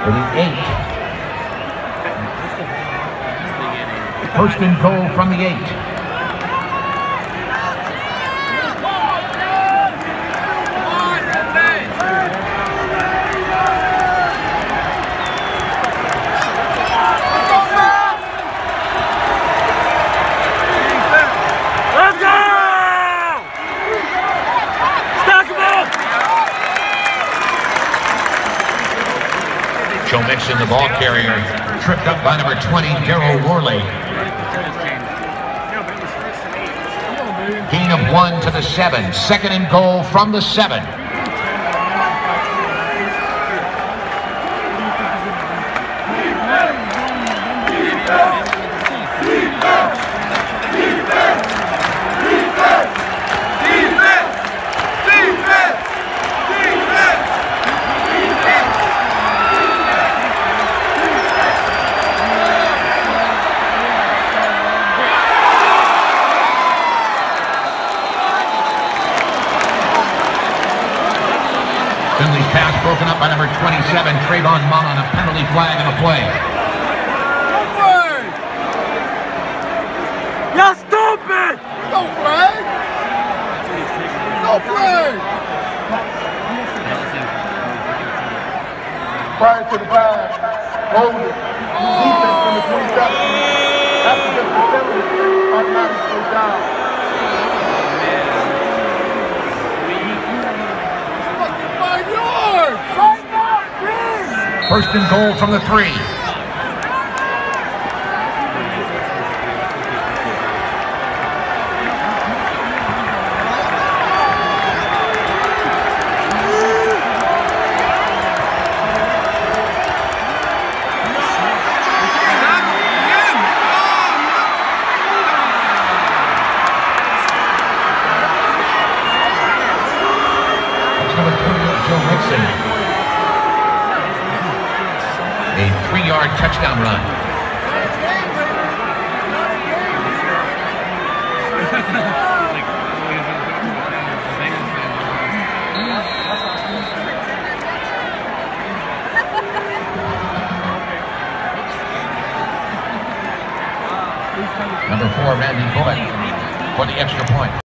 for the 8. First and goal from the 8. Joe Mixon, the ball carrier, tripped up by number 20, Darryl Worley. Gain of 1 to the 7. Second and goal from the 7. Finley's pass broken up by number 27, Trayvon Mullen, on a penalty flag on a play. You're stupid! No flag! No flag! Prior to the pass, hold it. Defense from the 27. After the penalty, automatically goes down. First and goal from the 3. That's number 28, Joe Mixon. A 3-yard touchdown run. Number 4, Randy Bullock, for the extra point.